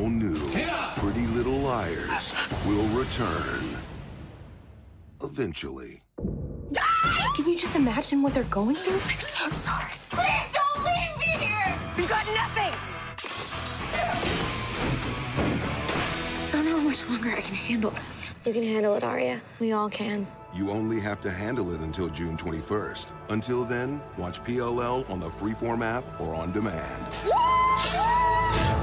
all new Pretty Little Liars will return. Eventually. Can you just imagine what they're going through? I'm so sorry. Please don't leave me here! We've got nothing! I don't know how much longer I can handle this. You can handle it, Arya. We all can. You only have to handle it until June 21st. Until then, watch PLL on the Freeform app or on demand.